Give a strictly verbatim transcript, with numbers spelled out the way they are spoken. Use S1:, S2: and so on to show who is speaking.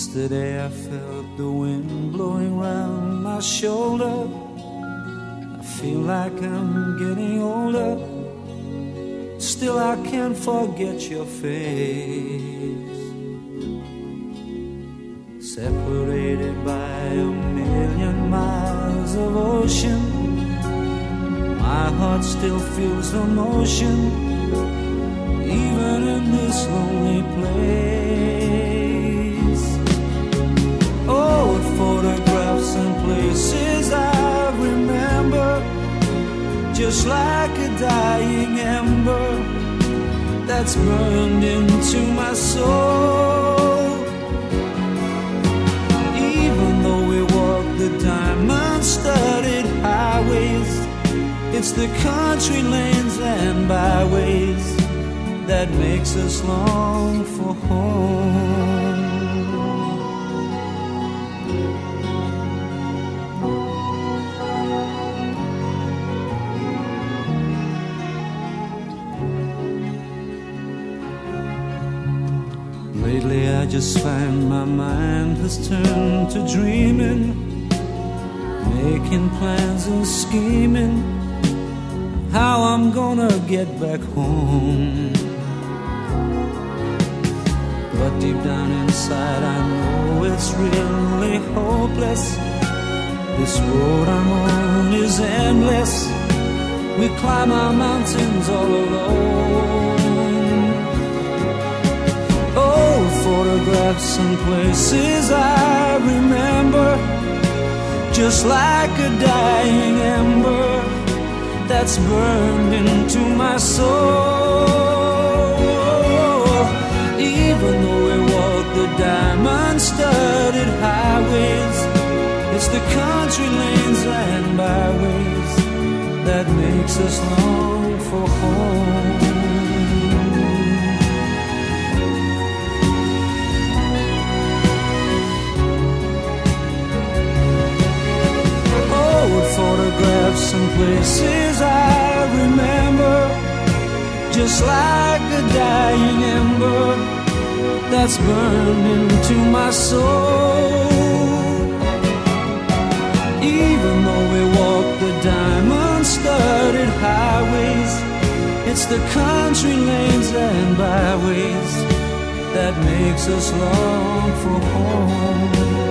S1: Yesterday I felt the wind blowing round my shoulder. I feel like I'm getting older. Still I can't forget your face. Separated by a million miles of ocean, my heart still feels the motion, even in this lonely place. Old photographs and places I remember, just like a dying ember that's burned into my soul. Even though we walk the diamond-studded highways, it's the country lanes and byways that makes us long for home. Lately I just find my mind has turned to dreaming, making plans and scheming how I'm gonna get back home. But deep down inside I know it's really hopeless. This road I'm on is endless. We climb our mountains all alone. Old photographs and places I remember, just like a dying ember that's burned into my soul. Even though we walk the diamond-studded highways, it's the country lanes and byways that makes us long for home. Old photographs and places I remember, just like a dying ember that's burned into my soul. Even though we walk the diamond-studded highways, it's the country lanes and byways that makes us long for home.